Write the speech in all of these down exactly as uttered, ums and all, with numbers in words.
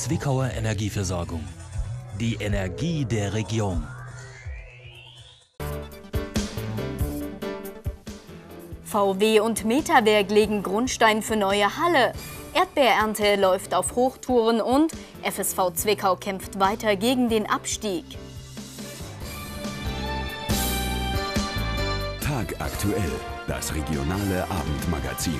Zwickauer Energieversorgung. Die Energie der Region. V W und Metawerk legen Grundstein für neue Halle. Erdbeerernte läuft auf Hochtouren und F S V Zwickau kämpft weiter gegen den Abstieg. Tagaktuell, das regionale Abendmagazin.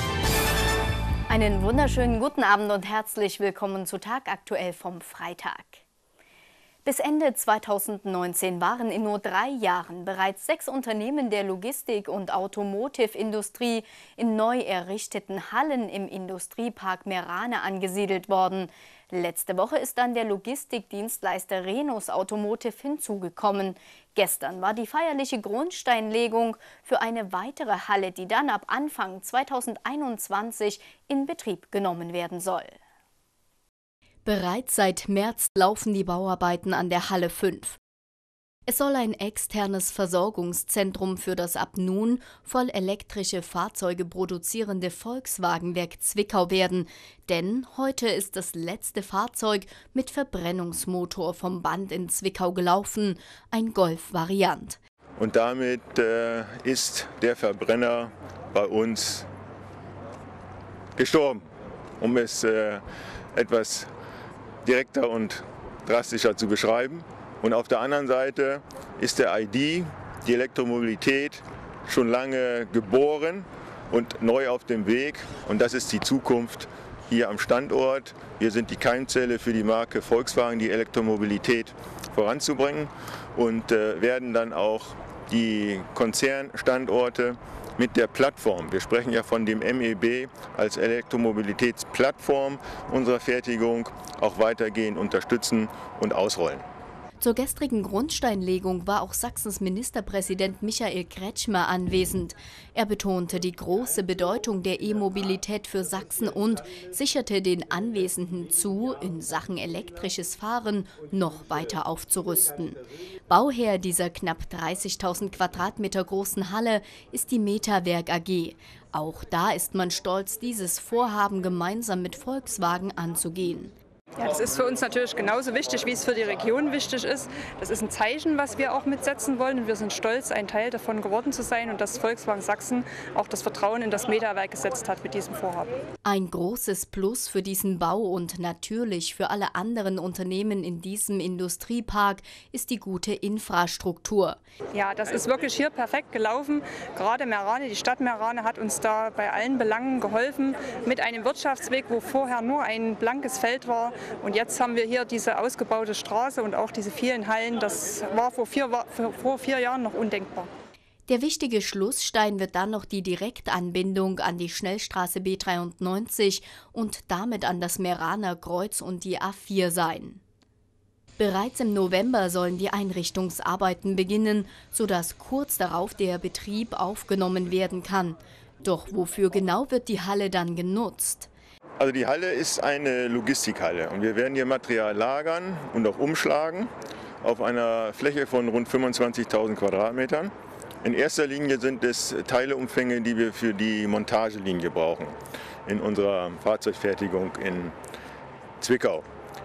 Einen wunderschönen guten Abend und herzlich willkommen zu Tagaktuell vom Freitag. Bis Ende zweitausendneunzehn waren in nur drei Jahren bereits sechs Unternehmen der Logistik- und Automotive-Industrie in neu errichteten Hallen im Industriepark Meerane angesiedelt worden. Letzte Woche ist dann der Logistikdienstleister Renus Automotive hinzugekommen. Gestern war die feierliche Grundsteinlegung für eine weitere Halle, die dann ab Anfang zweitausendeinundzwanzig in Betrieb genommen werden soll. Bereits seit März laufen die Bauarbeiten an der Halle fünf. Es soll ein externes Versorgungszentrum für das ab nun voll elektrische Fahrzeuge produzierende Volkswagenwerk Zwickau werden, denn heute ist das letzte Fahrzeug mit Verbrennungsmotor vom Band in Zwickau gelaufen, ein Golf-Variant. Und damit äh, ist der Verbrenner bei uns gestorben, um es äh, etwas direkter und drastischer zu beschreiben. Und auf der anderen Seite ist der I D, die Elektromobilität, schon lange geboren und neu auf dem Weg. Und das ist die Zukunft hier am Standort. Wir sind die Keimzelle für die Marke Volkswagen, die Elektromobilität voranzubringen und äh, werden dann auch die Konzernstandorte mit der Plattform, wir sprechen ja von dem M E B als Elektromobilitätsplattform unserer Fertigung, auch weitergehend unterstützen und ausrollen. Zur gestrigen Grundsteinlegung war auch Sachsens Ministerpräsident Michael Kretschmer anwesend. Er betonte die große Bedeutung der E-Mobilität für Sachsen und sicherte den Anwesenden zu, in Sachen elektrisches Fahren noch weiter aufzurüsten. Bauherr dieser knapp dreißigtausend Quadratmeter großen Halle ist die Metawerk A G. Auch da ist man stolz, dieses Vorhaben gemeinsam mit Volkswagen anzugehen. Ja, das ist für uns natürlich genauso wichtig, wie es für die Region wichtig ist. Das ist ein Zeichen, was wir auch mitsetzen wollen. Und wir sind stolz, ein Teil davon geworden zu sein und dass Volkswagen Sachsen auch das Vertrauen in das Metawerk gesetzt hat mit diesem Vorhaben. Ein großes Plus für diesen Bau und natürlich für alle anderen Unternehmen in diesem Industriepark ist die gute Infrastruktur. Ja, das ist wirklich hier perfekt gelaufen. Gerade Meerane, die Stadt Meerane hat uns da bei allen Belangen geholfen. Mit einem Wirtschaftsweg, wo vorher nur ein blankes Feld war. Und jetzt haben wir hier diese ausgebaute Straße und auch diese vielen Hallen. Das war vor vier, vor vier Jahren noch undenkbar. Der wichtige Schlussstein wird dann noch die Direktanbindung an die Schnellstraße B dreiundneunzig und damit an das Meeraner Kreuz und die A vier sein. Bereits im November sollen die Einrichtungsarbeiten beginnen, sodass kurz darauf der Betrieb aufgenommen werden kann. Doch wofür genau wird die Halle dann genutzt? Also die Halle ist eine Logistikhalle und wir werden hier Material lagern und auch umschlagen auf einer Fläche von rund fünfundzwanzigtausend Quadratmetern. In erster Linie sind es Teileumfänge, die wir für die Montagelinie brauchen in unserer Fahrzeugfertigung in Zwickau.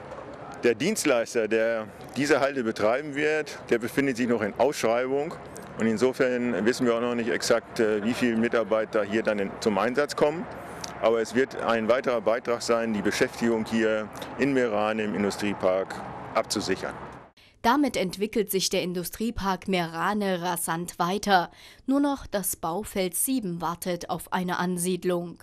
Der Dienstleister, der diese Halle betreiben wird, der befindet sich noch in Ausschreibung und insofern wissen wir auch noch nicht exakt, wie viele Mitarbeiter hier dann in, zum Einsatz kommen. Aber es wird ein weiterer Beitrag sein, die Beschäftigung hier in Meerane im Industriepark abzusichern. Damit entwickelt sich der Industriepark Meerane rasant weiter. Nur noch das Baufeld sieben wartet auf eine Ansiedlung.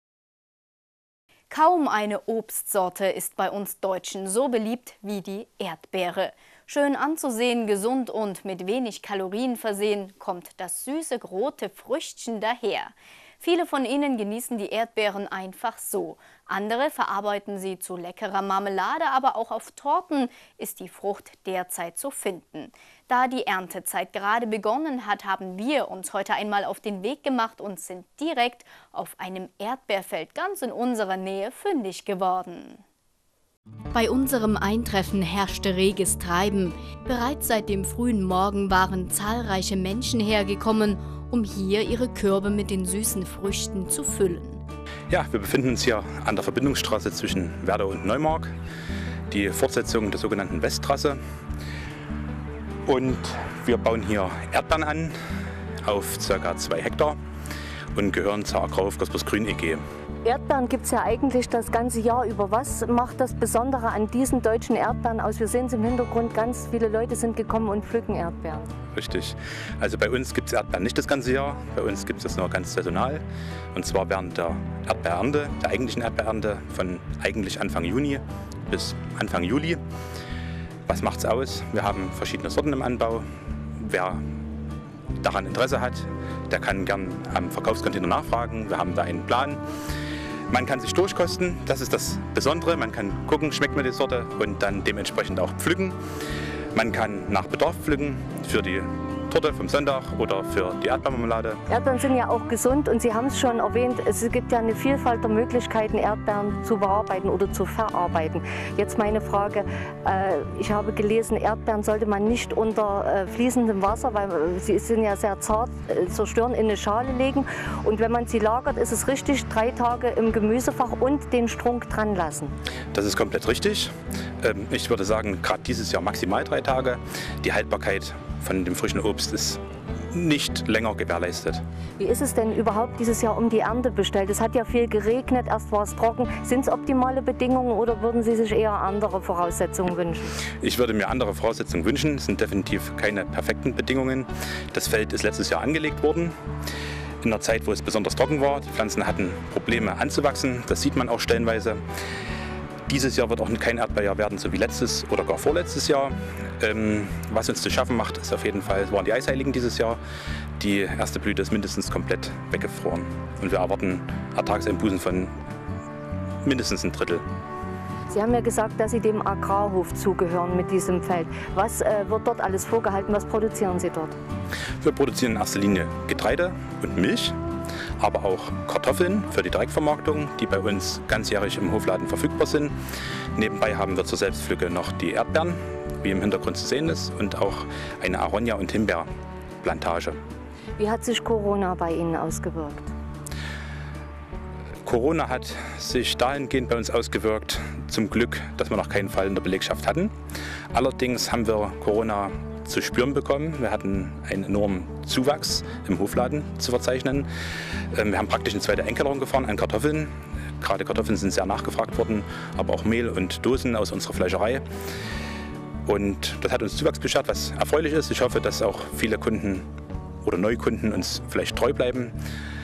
Kaum eine Obstsorte ist bei uns Deutschen so beliebt wie die Erdbeere. Schön anzusehen, gesund und mit wenig Kalorien versehen, kommt das süße rote Früchtchen daher. Viele von ihnen genießen die Erdbeeren einfach so. Andere verarbeiten sie zu leckerer Marmelade, aber auch auf Torten ist die Frucht derzeit zu finden. Da die Erntezeit gerade begonnen hat, haben wir uns heute einmal auf den Weg gemacht und sind direkt auf einem Erdbeerfeld ganz in unserer Nähe fündig geworden. Bei unserem Eintreffen herrschte reges Treiben. Bereits seit dem frühen Morgen waren zahlreiche Menschen hergekommen, um hier ihre Körbe mit den süßen Früchten zu füllen. Ja, wir befinden uns hier an der Verbindungsstraße zwischen Werdau und Neumark, die Fortsetzung der sogenannten Westtrasse. Und wir bauen hier Erdbeeren an auf ca. zwei Hektar und gehören zur Agrarhof Gospersgrün E G. Erdbeeren gibt es ja eigentlich das ganze Jahr über. Was macht das Besondere an diesen deutschen Erdbeeren aus? Wir sehen es im Hintergrund, ganz viele Leute sind gekommen und pflücken Erdbeeren. Richtig. Also bei uns gibt es Erdbeeren nicht das ganze Jahr, bei uns gibt es das nur ganz saisonal. Und zwar während der Erdbeerernte, der eigentlichen Erdbeerernte von eigentlich Anfang Juni bis Anfang Juli. Was macht es aus? Wir haben verschiedene Sorten im Anbau. Wer daran Interesse hat, der kann gern am Verkaufscontainer nachfragen. Wir haben da einen Plan. Man kann sich durchkosten, das ist das Besondere. Man kann gucken, schmeckt mir die Sorte und dann dementsprechend auch pflücken. Man kann nach Bedarf pflücken für die Torte vom Sonntag oder für die Erdbeermarmelade. Erdbeeren sind ja auch gesund und Sie haben es schon erwähnt, es gibt ja eine Vielfalt der Möglichkeiten, Erdbeeren zu bearbeiten oder zu verarbeiten. Jetzt meine Frage, äh, ich habe gelesen, Erdbeeren sollte man nicht unter äh, fließendem Wasser, weil äh, sie sind ja sehr zart, äh, zerstören, in eine Schale legen. Und wenn man sie lagert, ist es richtig, drei Tage im Gemüsefach und den Strunk dran lassen. Das ist komplett richtig. Ähm, ich würde sagen, gerade dieses Jahr maximal drei Tage. Die Haltbarkeit von dem frischen Obst ist nicht länger gewährleistet. Wie ist es denn überhaupt dieses Jahr um die Ernte bestellt? Es hat ja viel geregnet, erst war es trocken. Sind es optimale Bedingungen oder würden Sie sich eher andere Voraussetzungen wünschen? Ich würde mir andere Voraussetzungen wünschen. Es sind definitiv keine perfekten Bedingungen. Das Feld ist letztes Jahr angelegt worden. In einer Zeit, wo es besonders trocken war. Die Pflanzen hatten Probleme anzuwachsen. Das sieht man auch stellenweise. Dieses Jahr wird auch kein Erdbeerjahr werden, so wie letztes oder gar vorletztes Jahr. Ähm, was uns zu schaffen macht, ist auf jeden Fall, waren die Eisheiligen dieses Jahr. Die erste Blüte ist mindestens komplett weggefroren. Und wir erwarten Ertragseinbußen von mindestens ein Drittel. Sie haben ja gesagt, dass Sie dem Agrarhof zugehören mit diesem Feld. Was äh, wird dort alles vorgehalten? Was produzieren Sie dort? Wir produzieren in erster Linie Getreide und Milch, aber auch Kartoffeln für die Direktvermarktung, die bei uns ganzjährig im Hofladen verfügbar sind. Nebenbei haben wir zur Selbstpflücke noch die Erdbeeren, wie im Hintergrund zu sehen ist, und auch eine Aronia- und Himbeerplantage. Wie hat sich Corona bei Ihnen ausgewirkt? Corona hat sich dahingehend bei uns ausgewirkt, zum Glück, dass wir noch keinen Fall in der Belegschaft hatten. Allerdings haben wir Corona zu spüren bekommen. Wir hatten einen enormen Zuwachs im Hofladen zu verzeichnen. Wir haben praktisch eine zweite Endkellerung gefahren an Kartoffeln. Gerade Kartoffeln sind sehr nachgefragt worden, aber auch Mehl und Dosen aus unserer Fleischerei. Und das hat uns Zuwachs beschert, was erfreulich ist. Ich hoffe, dass auch viele Kunden oder Neukunden uns vielleicht treu bleiben.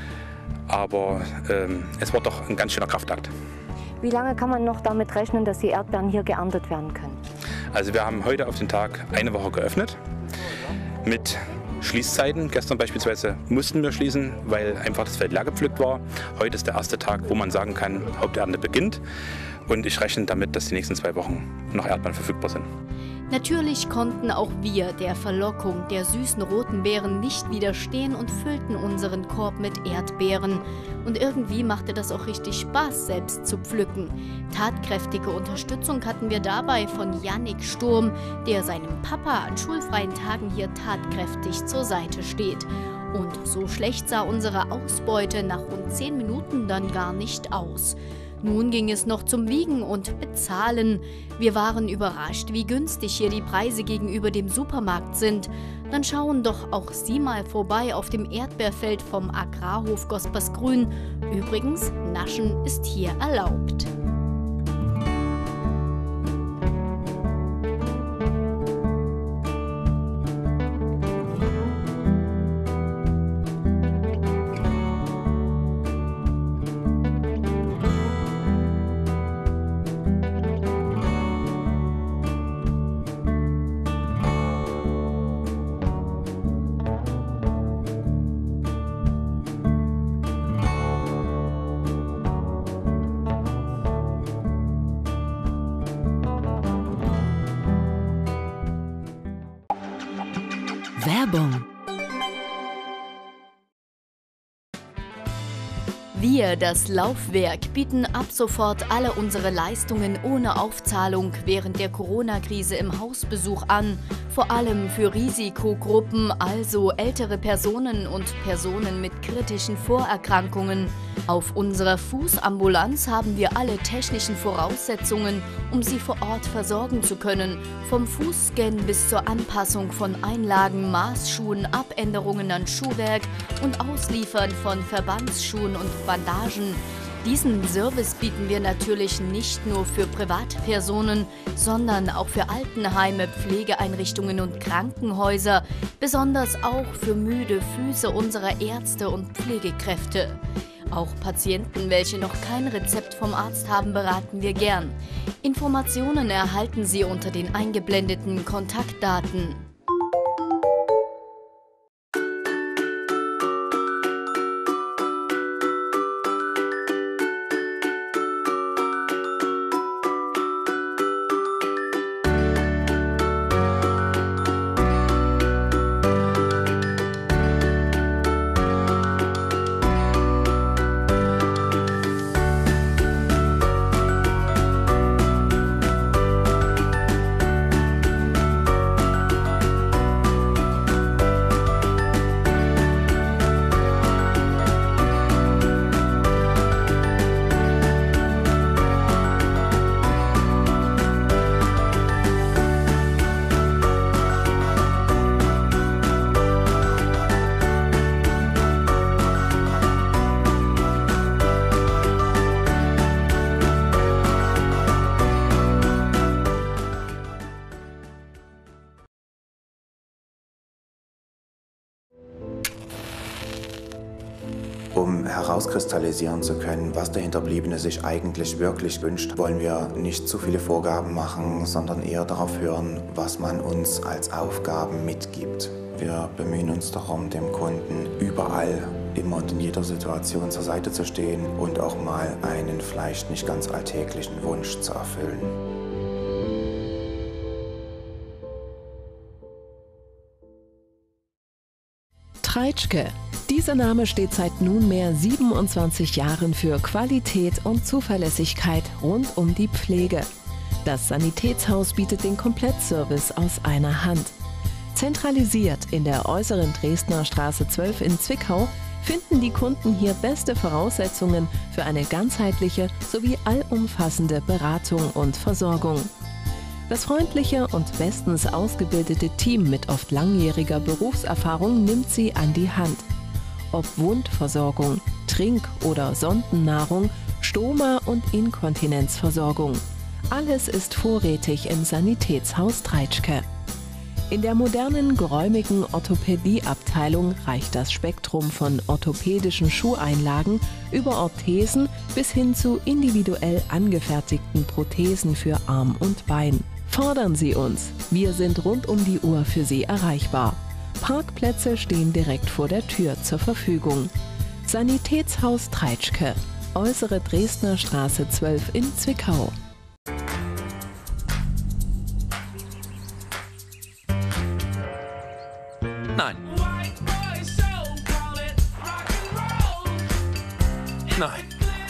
Aber ähm, es war doch ein ganz schöner Kraftakt. Wie lange kann man noch damit rechnen, dass die Erdbeeren hier geerntet werden können? Also wir haben heute auf den Tag eine Woche geöffnet mit Schließzeiten. Gestern beispielsweise mussten wir schließen, weil einfach das Feld leer gepflückt war. Heute ist der erste Tag, wo man sagen kann, Haupternte beginnt. Und ich rechne damit, dass die nächsten zwei Wochen noch Erdbeeren verfügbar sind. Natürlich konnten auch wir der Verlockung der süßen roten Beeren nicht widerstehen und füllten unseren Korb mit Erdbeeren. Und irgendwie machte das auch richtig Spaß, selbst zu pflücken. Tatkräftige Unterstützung hatten wir dabei von Jannik Sturm, der seinem Papa an schulfreien Tagen hier tatkräftig zur Seite steht. Und so schlecht sah unsere Ausbeute nach rund zehn Minuten dann gar nicht aus. Nun ging es noch zum Wiegen und Bezahlen. Wir waren überrascht, wie günstig hier die Preise gegenüber dem Supermarkt sind. Dann schauen doch auch Sie mal vorbei auf dem Erdbeerfeld vom Agrarhof Gospersgrün. Übrigens, Naschen ist hier erlaubt. Werbung. Wir, das Laufwerk, bieten ab sofort alle unsere Leistungen ohne Aufzahlung während der Corona-Krise im Hausbesuch an. Vor allem für Risikogruppen, also ältere Personen und Personen mit kritischen Vorerkrankungen. Auf unserer Fußambulanz haben wir alle technischen Voraussetzungen, um Sie vor Ort versorgen zu können. Vom Fußscan bis zur Anpassung von Einlagen, Maßschuhen, Abänderungen an Schuhwerk und Ausliefern von Verbandsschuhen und Bandagen. Diesen Service bieten wir natürlich nicht nur für Privatpersonen, sondern auch für Altenheime, Pflegeeinrichtungen und Krankenhäuser, besonders auch für müde Füße unserer Ärzte und Pflegekräfte. Auch Patienten, welche noch kein Rezept vom Arzt haben, beraten wir gern. Informationen erhalten Sie unter den eingeblendeten Kontaktdaten. Um herauskristallisieren zu können, was der Hinterbliebene sich eigentlich wirklich wünscht, wollen wir nicht zu viele Vorgaben machen, sondern eher darauf hören, was man uns als Aufgaben mitgibt. Wir bemühen uns darum, dem Kunden überall, immer und in jeder Situation zur Seite zu stehen und auch mal einen vielleicht nicht ganz alltäglichen Wunsch zu erfüllen. Treitschke. Dieser Name steht seit nunmehr siebenundzwanzig Jahren für Qualität und Zuverlässigkeit rund um die Pflege. Das Sanitätshaus bietet den Komplettservice aus einer Hand. Zentralisiert in der äußeren Dresdner Straße zwölf in Zwickau finden die Kunden hier beste Voraussetzungen für eine ganzheitliche sowie allumfassende Beratung und Versorgung. Das freundliche und bestens ausgebildete Team mit oft langjähriger Berufserfahrung nimmt sie an die Hand. Ob Wundversorgung, Trink- oder Sondennahrung, Stoma- und Inkontinenzversorgung. Alles ist vorrätig im Sanitätshaus Treitschke. In der modernen, geräumigen Orthopädieabteilung reicht das Spektrum von orthopädischen Schuheinlagen über Orthesen bis hin zu individuell angefertigten Prothesen für Arm und Bein. Fordern Sie uns, wir sind rund um die Uhr für Sie erreichbar. Parkplätze stehen direkt vor der Tür zur Verfügung. Sanitätshaus Treitschke, äußere Dresdner Straße zwölf in Zwickau. Nein. Nein.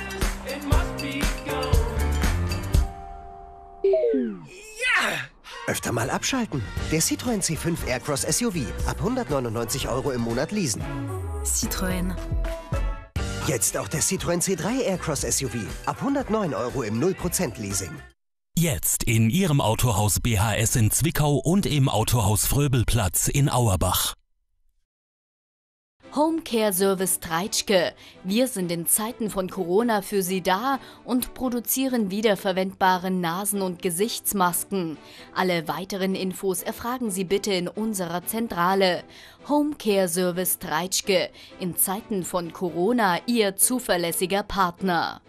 Öfter mal abschalten. Der Citroën C fünf Aircross S U V. Ab hundertneunundneunzig Euro im Monat leasen. Citroën. Jetzt auch der Citroën C drei Aircross S U V. Ab hundertneun Euro im null Prozent Leasing. Jetzt in Ihrem Autohaus B H S in Zwickau und im Autohaus Fröbelplatz in Auerbach. Homecare Service Treitschke. Wir sind in Zeiten von Corona für Sie da und produzieren wiederverwendbare Nasen- und Gesichtsmasken. Alle weiteren Infos erfragen Sie bitte in unserer Zentrale. Homecare Service Treitschke. In Zeiten von Corona Ihr zuverlässiger Partner.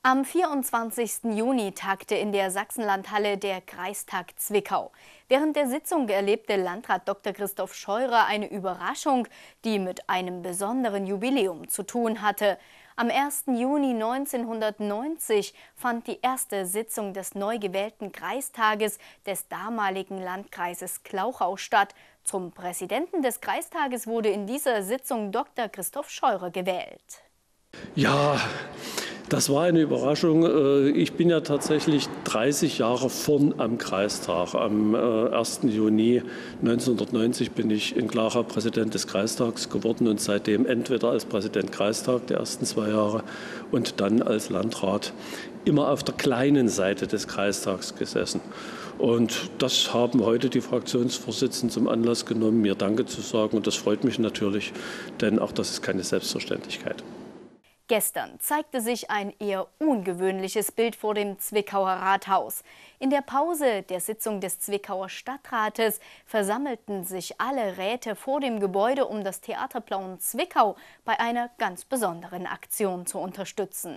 Am vierundzwanzigsten Juni tagte in der Sachsenlandhalle der Kreistag Zwickau. Während der Sitzung erlebte Landrat Doktor Christoph Scheurer eine Überraschung, die mit einem besonderen Jubiläum zu tun hatte. Am ersten Juni neunzehnhundertneunzig fand die erste Sitzung des neu gewählten Kreistages des damaligen Landkreises Glauchau statt. Zum Präsidenten des Kreistages wurde in dieser Sitzung Doktor Christoph Scheurer gewählt. Ja, das war eine Überraschung. Ich bin ja tatsächlich dreißig Jahre vorn am Kreistag. Am ersten Juni neunzehnhundertneunzig bin ich in Glauchau Präsident des Kreistags geworden und seitdem entweder als Präsident Kreistag die ersten zwei Jahre und dann als Landrat immer auf der kleinen Seite des Kreistags gesessen. Und das haben heute die Fraktionsvorsitzenden zum Anlass genommen, mir Danke zu sagen. Und das freut mich natürlich, denn auch das ist keine Selbstverständlichkeit. Gestern zeigte sich ein eher ungewöhnliches Bild vor dem Zwickauer Rathaus. In der Pause der Sitzung des Zwickauer Stadtrates versammelten sich alle Räte vor dem Gebäude, um das Theater Plauen Zwickau bei einer ganz besonderen Aktion zu unterstützen.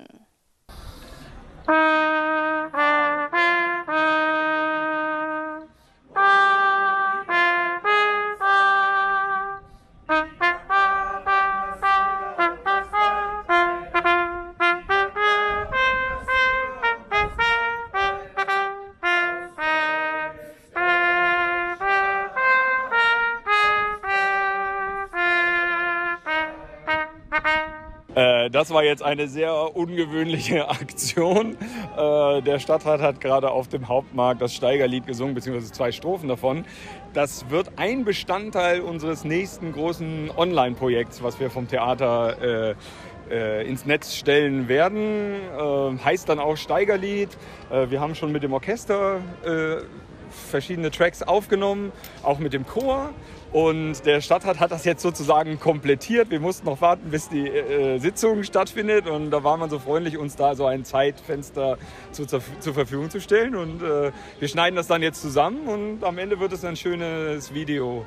Das war jetzt eine sehr ungewöhnliche Aktion. Der Stadtrat hat gerade auf dem Hauptmarkt das Steigerlied gesungen, beziehungsweise zwei Strophen davon. Das wird ein Bestandteil unseres nächsten großen Online-Projekts, was wir vom Theater äh, ins Netz stellen werden. Äh, heißt dann auch Steigerlied. Äh, wir haben schon mit dem Orchester äh, verschiedene Tracks aufgenommen, auch mit dem Chor. Und der Stadtrat hat das jetzt sozusagen komplettiert. Wir mussten noch warten, bis die äh, Sitzung stattfindet. Und da war man so freundlich, uns da so ein Zeitfenster zu, zur, zur Verfügung zu stellen. Und äh, wir schneiden das dann jetzt zusammen und am Ende wird es ein schönes Video.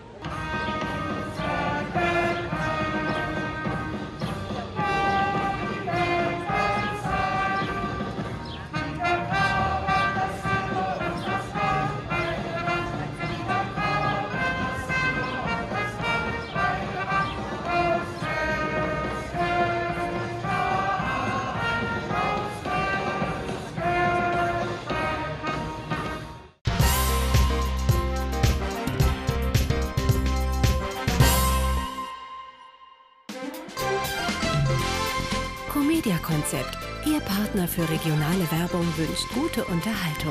Comedia-Konzept. Ihr Partner für regionale Werbung wünscht gute Unterhaltung.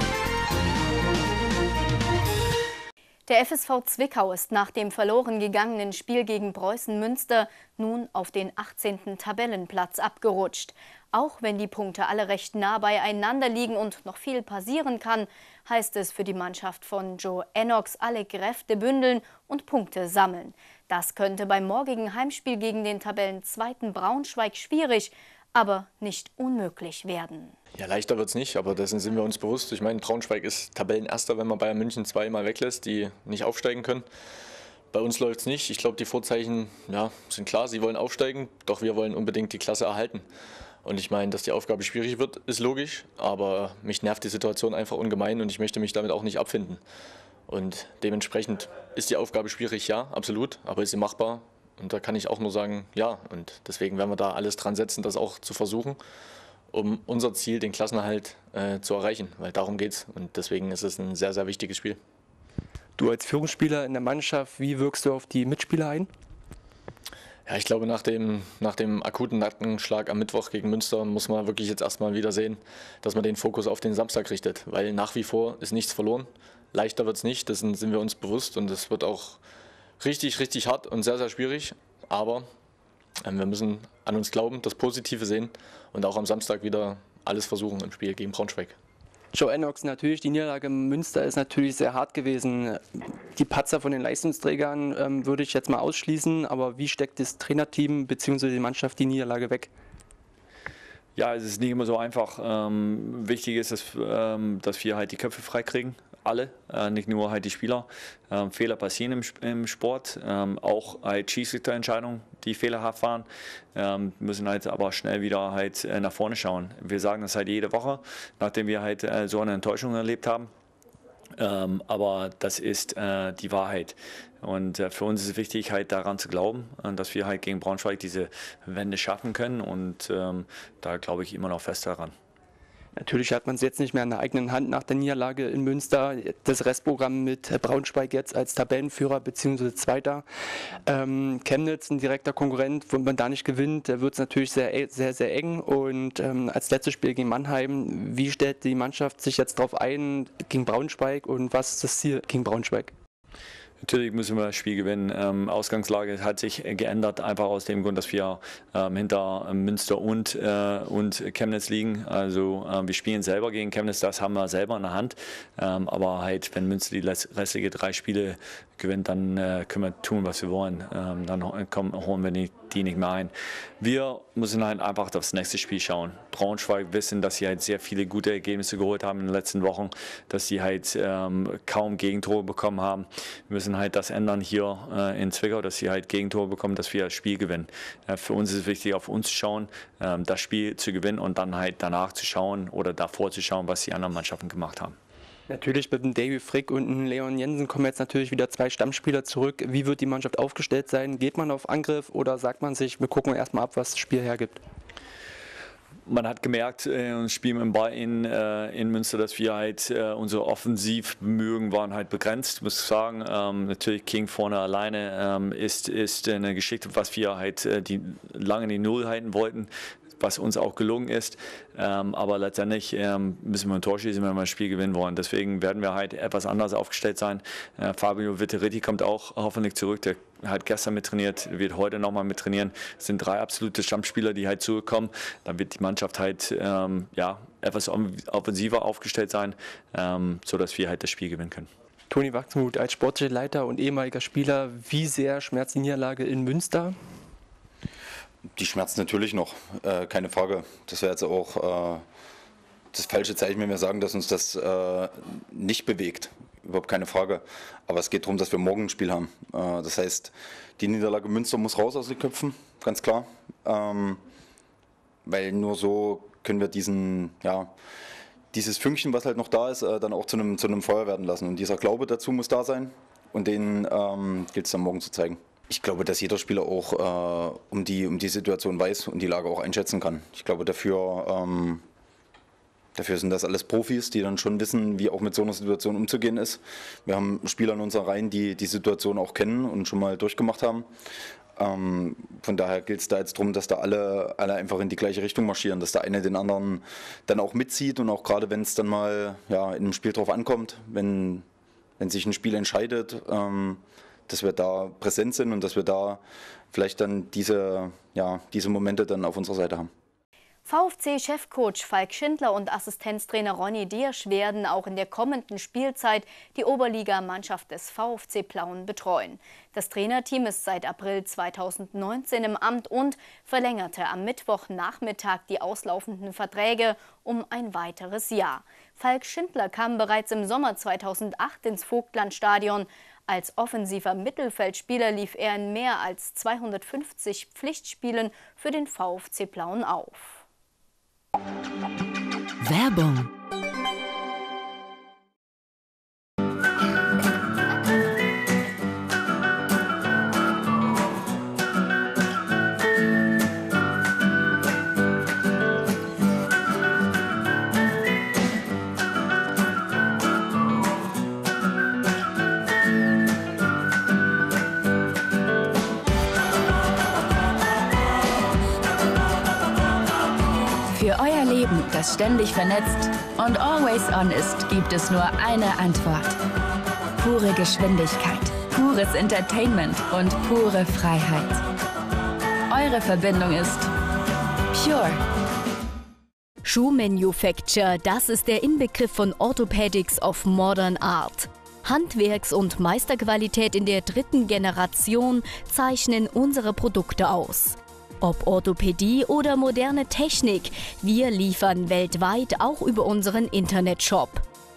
Der F S V Zwickau ist nach dem verloren gegangenen Spiel gegen Preußen Münster nun auf den achtzehnten Tabellenplatz abgerutscht. Auch wenn die Punkte alle recht nah beieinander liegen und noch viel passieren kann, heißt es für die Mannschaft von Joe Ennox alle Kräfte bündeln und Punkte sammeln. Das könnte beim morgigen Heimspiel gegen den Tabellenzweiten Braunschweig schwierig, aber nicht unmöglich werden. Ja, leichter wird es nicht, aber dessen sind wir uns bewusst. Ich meine, Braunschweig ist Tabellenerster, wenn man Bayern München zweimal weglässt, die nicht aufsteigen können. Bei uns läuft es nicht. Ich glaube, die Vorzeichen ja, sind klar, sie wollen aufsteigen, doch wir wollen unbedingt die Klasse erhalten. Und ich meine, dass die Aufgabe schwierig wird, ist logisch, aber mich nervt die Situation einfach ungemein und ich möchte mich damit auch nicht abfinden. Und dementsprechend ist die Aufgabe schwierig, ja, absolut, aber ist sie machbar. Und da kann ich auch nur sagen, ja. Und deswegen werden wir da alles dran setzen, das auch zu versuchen, um unser Ziel, den Klassenerhalt, äh, zu erreichen. Weil darum geht's. Und deswegen ist es ein sehr, sehr wichtiges Spiel. Du als Führungsspieler in der Mannschaft, wie wirkst du auf die Mitspieler ein? Ja, ich glaube, nach dem, nach dem akuten Nackenschlag am Mittwoch gegen Münster muss man wirklich jetzt erstmal wieder sehen, dass man den Fokus auf den Samstag richtet. Weil nach wie vor ist nichts verloren. Leichter wird es nicht, dessen sind wir uns bewusst. Und es wird auch richtig, richtig hart und sehr, sehr schwierig. Aber äh, wir müssen an uns glauben, das Positive sehen und auch am Samstag wieder alles versuchen im Spiel gegen Braunschweig. Joe Ennox, natürlich, die Niederlage in Münster ist natürlich sehr hart gewesen. Die Patzer von den Leistungsträgern ähm, würde ich jetzt mal ausschließen, aber wie steckt das Trainerteam bzw. die Mannschaft die Niederlage weg? Ja, es ist nicht immer so einfach. Ähm, wichtig ist, dass, ähm, dass wir halt die Köpfe freikriegen. alle, äh, nicht nur halt die Spieler. Ähm, Fehler passieren im, im Sport, ähm, auch halt Schiedsrichterentscheidungen, die fehlerhaft waren. Ähm, müssen halt aber schnell wieder halt äh, nach vorne schauen. Wir sagen das halt jede Woche, nachdem wir halt äh, so eine Enttäuschung erlebt haben. Ähm, aber das ist äh, die Wahrheit. Und äh, für uns ist es wichtig, halt daran zu glauben, äh, dass wir halt gegen Braunschweig diese Wende schaffen können. Und ähm, da glaube ich immer noch fest daran. Natürlich hat man es jetzt nicht mehr in der eigenen Hand nach der Niederlage in Münster. Das Restprogramm mit Braunschweig jetzt als Tabellenführer bzw. Zweiter. Ähm, Chemnitz, ein direkter Konkurrent, wenn man da nicht gewinnt, wird es natürlich sehr, sehr, sehr eng. Und ähm, als letztes Spiel gegen Mannheim, wie stellt die Mannschaft sich jetzt darauf ein gegen Braunschweig und was ist das Ziel gegen Braunschweig? Natürlich müssen wir das Spiel gewinnen. Ähm, Ausgangslage hat sich geändert, einfach aus dem Grund, dass wir ähm, hinter Münster und, äh, und Chemnitz liegen. Also äh, wir spielen selber gegen Chemnitz, das haben wir selber in der Hand. Ähm, aber halt, wenn Münster die restlichen drei Spiele gewinnt, dann äh, können wir tun, was wir wollen. Ähm, dann kommen, holen wir die, die nicht mehr ein. Wir müssen halt einfach aufs nächste Spiel schauen. Braunschweig wissen, dass sie halt sehr viele gute Ergebnisse geholt haben in den letzten Wochen, dass sie halt ähm, kaum Gegentore bekommen haben. Wir müssen halt das ändern hier äh, in Zwickau, dass sie halt Gegentore bekommen, dass wir das Spiel gewinnen. Äh, für uns ist es wichtig, auf uns zu schauen, äh, das Spiel zu gewinnen und dann halt danach zu schauen oder davor zu schauen, was die anderen Mannschaften gemacht haben. Natürlich mit dem Davy Frick und dem Leon Jensen kommen jetzt natürlich wieder zwei Stammspieler zurück. Wie wird die Mannschaft aufgestellt sein? Geht man auf Angriff oder sagt man sich, wir gucken erstmal ab, was das Spiel hergibt? Man hat gemerkt äh, im Spiel mit dem Ball in, äh, in Münster, dass wir halt äh, unsere Offensivbemühen waren halt begrenzt, muss ich sagen. Ähm, natürlich King vorne alleine ähm, ist, ist eine Geschichte, was wir halt äh, die, lange die Null halten wollten, was uns auch gelungen ist. Ähm, aber letztendlich ähm, müssen wir ein Tor schießen, wenn wir das Spiel gewinnen wollen. Deswegen werden wir halt etwas anders aufgestellt sein. Äh, Fabio Vitteretti kommt auch hoffentlich zurück. Der hat gestern mittrainiert, wird heute nochmal mittrainieren. Es sind drei absolute Stammspieler, die halt zurückkommen. Dann wird die Mannschaft halt ähm, ja, etwas offensiver aufgestellt sein, ähm, sodass wir halt das Spiel gewinnen können. Toni Wachsmuth als sportlicher Leiter und ehemaliger Spieler, wie sehr schmerzt die Niederlage in Münster? Die schmerzt natürlich noch, äh, keine Frage. Das wäre jetzt auch äh, das falsche Zeichen, wenn wir sagen, dass uns das äh, nicht bewegt. Überhaupt keine Frage. Aber es geht darum, dass wir morgen ein Spiel haben. Äh, das heißt, die Niederlage Münster muss raus aus den Köpfen, ganz klar. Ähm, weil nur so können wir diesen, ja, dieses Fünkchen, was halt noch da ist, äh, dann auch zu einem, zu einem Feuer werden lassen. Und dieser Glaube dazu muss da sein. Und den ähm, gilt es dann morgen zu zeigen. Ich glaube, dass jeder Spieler auch äh, um, die, um die Situation weiß und die Lage auch einschätzen kann. Ich glaube, dafür, ähm, dafür sind das alles Profis, die dann schon wissen, wie auch mit so einer Situation umzugehen ist. Wir haben Spieler in unserer Reihen, die die Situation auch kennen und schon mal durchgemacht haben. Ähm, von daher gilt es da jetzt darum, dass da alle, alle einfach in die gleiche Richtung marschieren, dass der eine den anderen dann auch mitzieht und auch gerade, wenn es dann mal ja, in einem Spiel drauf ankommt, wenn, wenn sich ein Spiel entscheidet, ähm, dass wir da präsent sind und dass wir da vielleicht dann diese, ja, diese Momente dann auf unserer Seite haben. VfC-Chefcoach Falk Schindler und Assistenztrainer Ronny Diersch werden auch in der kommenden Spielzeit die Oberligamannschaft des VfC Plauen betreuen. Das Trainerteam ist seit April zweitausendneunzehn im Amt und verlängerte am Mittwochnachmittag die auslaufenden Verträge um ein weiteres Jahr. Falk Schindler kam bereits im Sommer zweitausendacht ins Vogtlandstadion. Als offensiver Mittelfeldspieler lief er in mehr als zweihundertfünfzig Pflichtspielen für den VfC Plauen auf. Werbung. Für euer Leben, das ständig vernetzt und always on ist, gibt es nur eine Antwort. Pure Geschwindigkeit, pures Entertainment und pure Freiheit. Eure Verbindung ist Pure. Schuhmanufacture, das ist der Inbegriff von Orthopedics of Modern Art. Handwerks- und Meisterqualität in der dritten Generation zeichnen unsere Produkte aus. Ob Orthopädie oder moderne Technik, wir liefern weltweit auch über unseren Internetshop.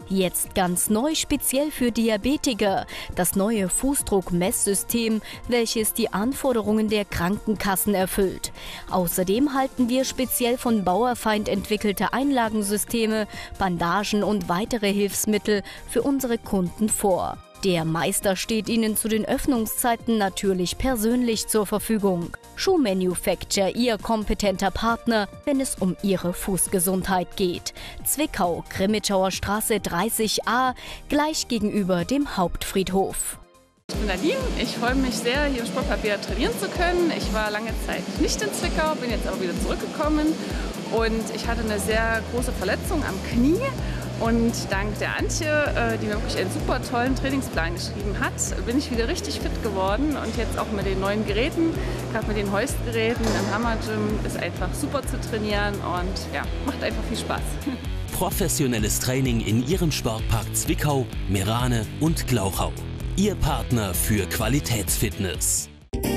Jetzt ganz neu speziell für Diabetiker, das neue Fußdruck-Messsystem, welches die Anforderungen der Krankenkassen erfüllt. Außerdem halten wir speziell von Bauerfeind entwickelte Einlagensysteme, Bandagen und weitere Hilfsmittel für unsere Kunden vor. Der Meister steht Ihnen zu den Öffnungszeiten natürlich persönlich zur Verfügung. Schuhmanufacture, Ihr kompetenter Partner, wenn es um Ihre Fußgesundheit geht. Zwickau, Grimmitschauer Straße dreißig a, gleich gegenüber dem Hauptfriedhof. Ich bin Nadine, ich freue mich sehr, hier im Sportpapier trainieren zu können. Ich war lange Zeit nicht in Zwickau, bin jetzt aber wieder zurückgekommen und ich hatte eine sehr große Verletzung am Knie. Und dank der Antje, die mir wirklich einen super tollen Trainingsplan geschrieben hat, bin ich wieder richtig fit geworden. Und jetzt auch mit den neuen Geräten, gerade mit den Hoist-Geräten im Hammer Gym, ist einfach super zu trainieren und ja, macht einfach viel Spaß. Professionelles Training in Ihrem Sportpark Zwickau, Meerane und Glauchau. Ihr Partner für Qualitätsfitness.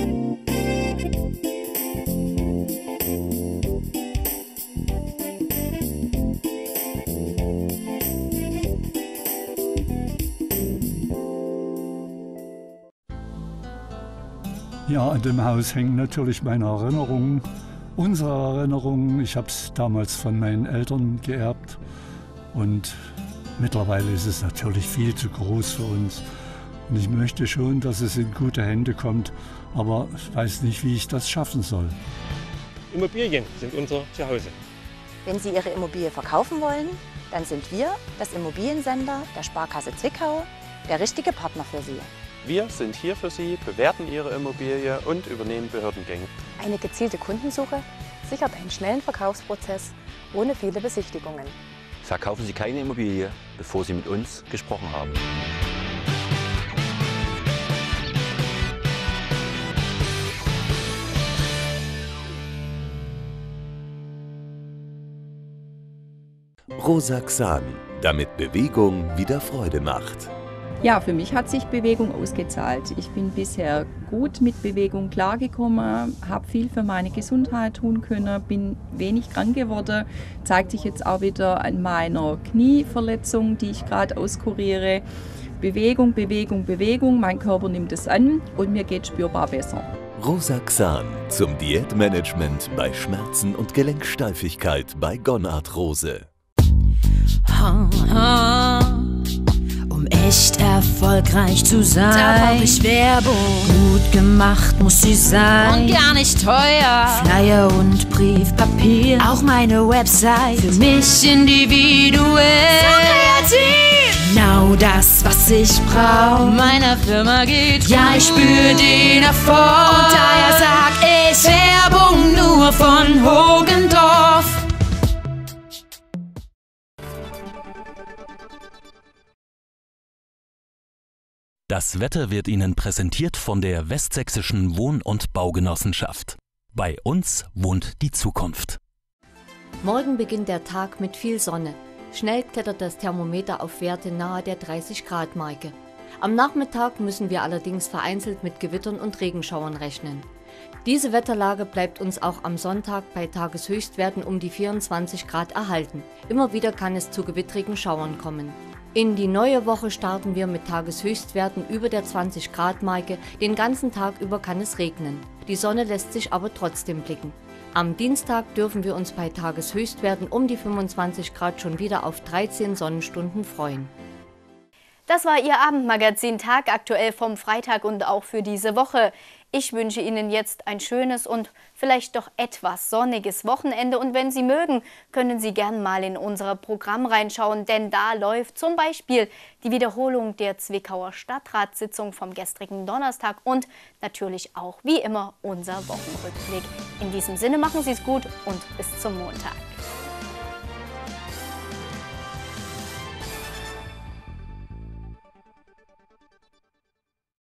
Ja, an dem Haus hängen natürlich meine Erinnerungen, unsere Erinnerungen. Ich habe es damals von meinen Eltern geerbt und mittlerweile ist es natürlich viel zu groß für uns. Und ich möchte schon, dass es in gute Hände kommt, aber ich weiß nicht, wie ich das schaffen soll. Immobilien sind unser Zuhause. Wenn Sie Ihre Immobilie verkaufen wollen, dann sind wir, das Immobiliensender der Sparkasse Zwickau, der richtige Partner für Sie. Wir sind hier für Sie, bewerten Ihre Immobilie und übernehmen Behördengänge. Eine gezielte Kundensuche sichert einen schnellen Verkaufsprozess ohne viele Besichtigungen. Verkaufen Sie keine Immobilie, bevor Sie mit uns gesprochen haben. Rosaxan, damit Bewegung wieder Freude macht. Ja, für mich hat sich Bewegung ausgezahlt. Ich bin bisher gut mit Bewegung klargekommen, habe viel für meine Gesundheit tun können, bin wenig krank geworden. Zeigt sich jetzt auch wieder an meiner Knieverletzung, die ich gerade auskuriere. Bewegung, Bewegung, Bewegung, mein Körper nimmt es an und mir geht spürbar besser. Rosaxan zum Diätmanagement bei Schmerzen und Gelenksteifigkeit bei Gonarthrose. Ha, ha. Um echt erfolgreich zu sein, da brauch ich Werbung. Gut gemacht muss sie sein und gar nicht teuer. Flyer und Briefpapier, auch meine Website für mich individuell. So kreativ, genau das, was ich brauch. Meiner Firma geht ja, gut. Ich spür den Erfolg und daher sag ich Werbung nur von Hogendorf. Das Wetter wird Ihnen präsentiert von der Westsächsischen Wohn- und Baugenossenschaft. Bei uns wohnt die Zukunft. Morgen beginnt der Tag mit viel Sonne. Schnell klettert das Thermometer auf Werte nahe der dreißig Grad Marke. Am Nachmittag müssen wir allerdings vereinzelt mit Gewittern und Regenschauern rechnen. Diese Wetterlage bleibt uns auch am Sonntag bei Tageshöchstwerten um die vierundzwanzig Grad erhalten. Immer wieder kann es zu gewittrigen Schauern kommen. In die neue Woche starten wir mit Tageshöchstwerten über der zwanzig Grad Marke. Den ganzen Tag über kann es regnen. Die Sonne lässt sich aber trotzdem blicken. Am Dienstag dürfen wir uns bei Tageshöchstwerten um die fünfundzwanzig Grad schon wieder auf dreizehn Sonnenstunden freuen. Das war Ihr Abendmagazin tagaktuell vom Freitag und auch für diese Woche. Ich wünsche Ihnen jetzt ein schönes und vielleicht doch etwas sonniges Wochenende. Und wenn Sie mögen, können Sie gern mal in unser Programm reinschauen, denn da läuft zum Beispiel die Wiederholung der Zwickauer Stadtratssitzung vom gestrigen Donnerstag und natürlich auch wie immer unser Wochenrückblick. In diesem Sinne machen Sie es gut und bis zum Montag.